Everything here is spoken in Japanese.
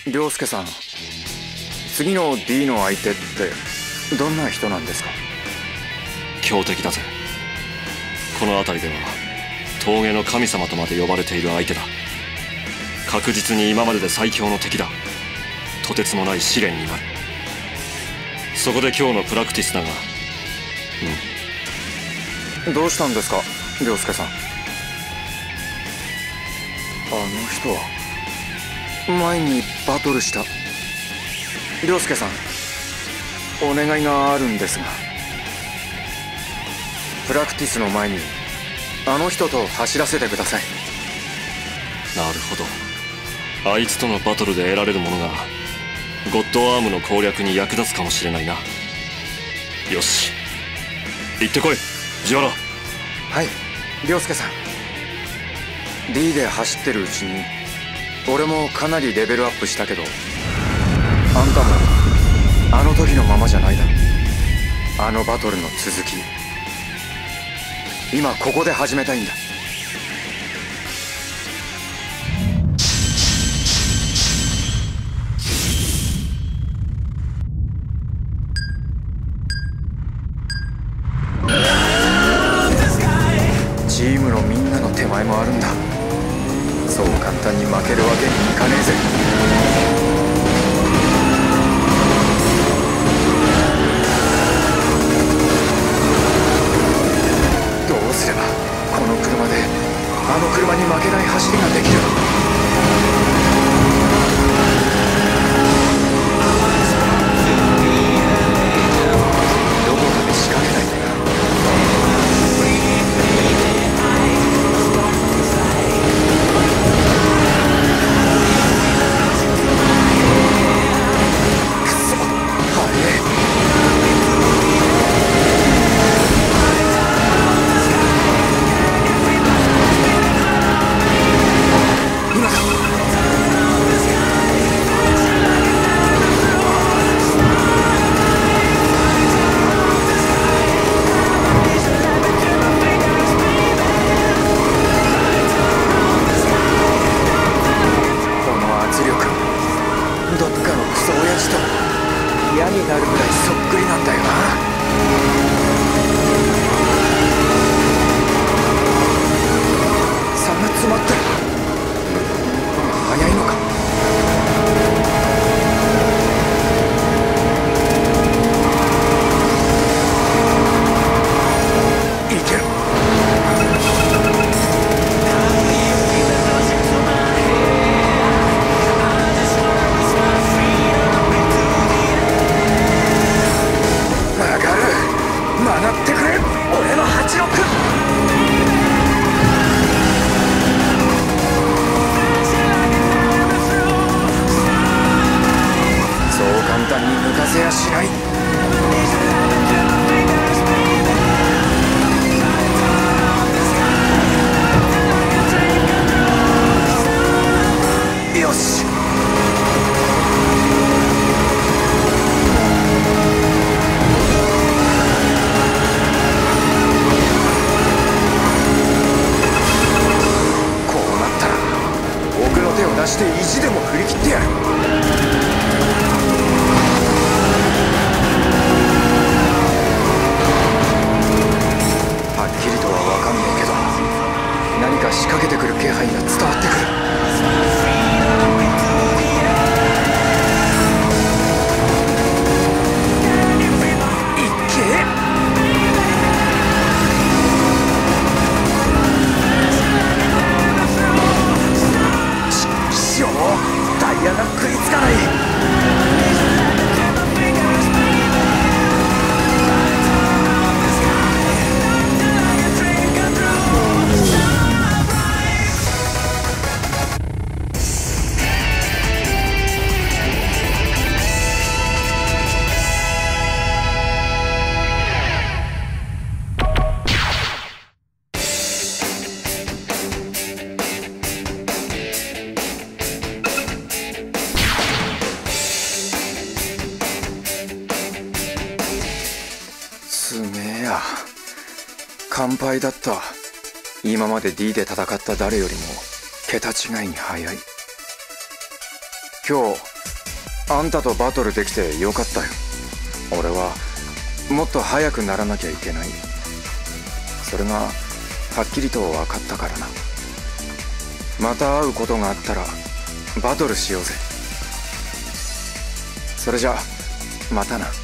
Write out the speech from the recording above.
涼介さん、次の D の相手ってどんな人なんですか？ 強敵だぜ。この辺りでは峠の神様とまで呼ばれている相手だ。確実に今までで最強の敵だ。とてつもない試練になる。そこで今日のプラクティスだが。 どうしたんですか涼介さん。あの人は前にバトルした涼介さん、お願いがあるんですが、プラクティスの前にあの人と走らせてください。 なるほど。あいつとのバトルで得られるものがゴッドアームの攻略に役立つかもしれないな。よし、行ってこい藤原。 はい涼介さん。 D で走ってるうちに俺もかなりレベルアップしたけど、あんたもあの時のままじゃないだろ。あのバトルの続き、今ここで始めたいんだ。チームのみんなの手前もあるんだ。そう簡単に負けるわけにいかねえぜ。どうすればこの車であの車に負けない走りができる？どこかで仕掛けないとな。どっかのクソ親父と嫌になるぐらいそっくりなんだよな。差が詰まってる。早いのか。いける。曲がってくれ俺の86。そう簡単に抜かせやしない。よし。手を出して意地でも振り切ってやる。はっきりとは分かんねえけど、何か仕掛けてくる気配が伝わってくる。タイヤが食いつかない。完敗だった。今まで D で戦った誰よりも桁違いに速い。今日あんたとバトルできてよかったよ。俺はもっと速くならなきゃいけない。それがはっきりと分かったからな。また会うことがあったらバトルしようぜ。それじゃまたな。